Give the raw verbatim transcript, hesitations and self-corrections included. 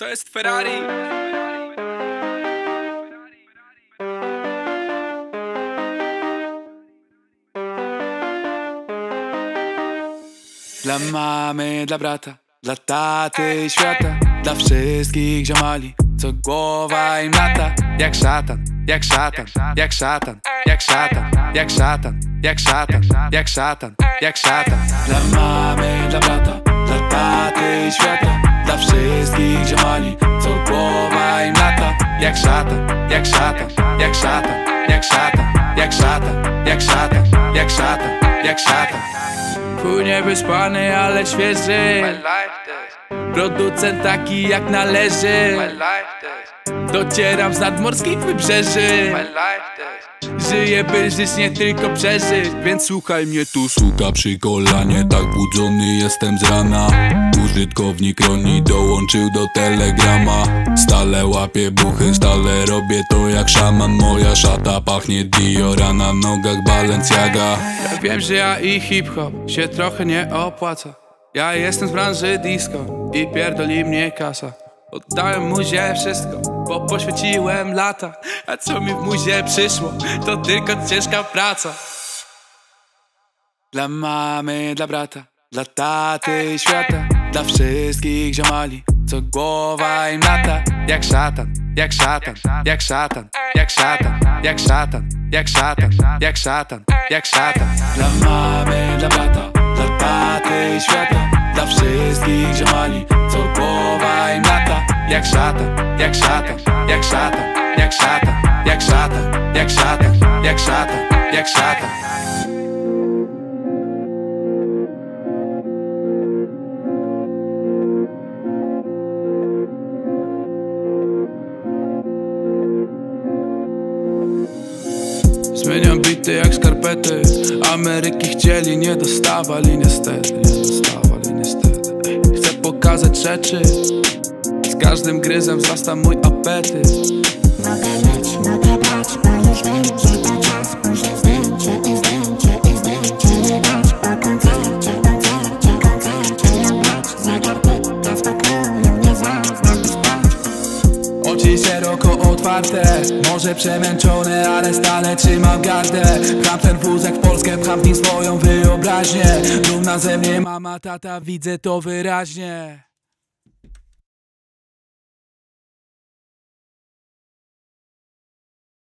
To jest Ferrari. Dla mamy, dla brata, dla taty i świata, dla wszystkich ziomali, co głowa im lata. Jak szatan, jak szatan, jak szatan, jak szatan, jak szatan, jak szatan, jak szatan, jak szatan. Dla mamy, dla brata, dla taty i świata, dla wszystkich ziomali, co głowa im lata. Jak szatan, jak szatan, jak szatan, jak szatan, jak szatan, jak szatan, jak szatan, jak szatan. Chuj niewyspany, ale świeży. Producent taki jak należy. Docieram z nadmorskich wybrzeży. Żyję, by żyć, nie tylko przeżyć. Więc słuchaj mnie tu, suka przy kolanie. Tak budzony jestem z rana. Użytkownik Roni dołączył do telegrama. Stale łapię buchy, stale robię to jak szaman. Moja szata pachnie Dior, a na nogach Balenciaga. Ja wiem, że ja i hip-hop się trochę nie opłaca. Ja jestem z branży disco i pierdoli mnie kasa. Oddałem muzie wszystko, bo poświęciłem lata. A co mi w muzie przyszło, to tylko ciężka praca. Dla mamy, dla brata, dla taty i świata, dla wszystkich ziomali, co głowa im lata. Jak szatan, jak szatan, jak szatan, jak szatan, jak szatan, jak szatan, jak szatan, jak szatan. Dla mamy, dla brata, dla taty i świata, dla wszystkich ziomali, co głowa im lata. Jak szatan, jak szatan, jak szatan, jak szatan, jak szatan, jak szatan, jak szatan, jak szatan. Zmieniam bity jak skarpety. Ameryki chcieli, nie dostawali niestety, nie dostawali niestety. Chcę pokazać rzeczy, z każdym gryzem wzrasta mój apetyt. Mogę mieć, mogę brać, bo już wiem, że to czas. Muszę zdjęcie i zdjęcie i zdjęcie nie dać. Po koncercie, koncercie, koncercie ją brać. Zegarki do spokoju nie zaznam spać. Oczy szeroko otwarte, może przemęczone, ale stale trzymam gardę. Pcham ten wózek w Polskę, pcham w nim swoją wyobraźnię. Dumna ze mnie mama, tata, widzę to wyraźnie.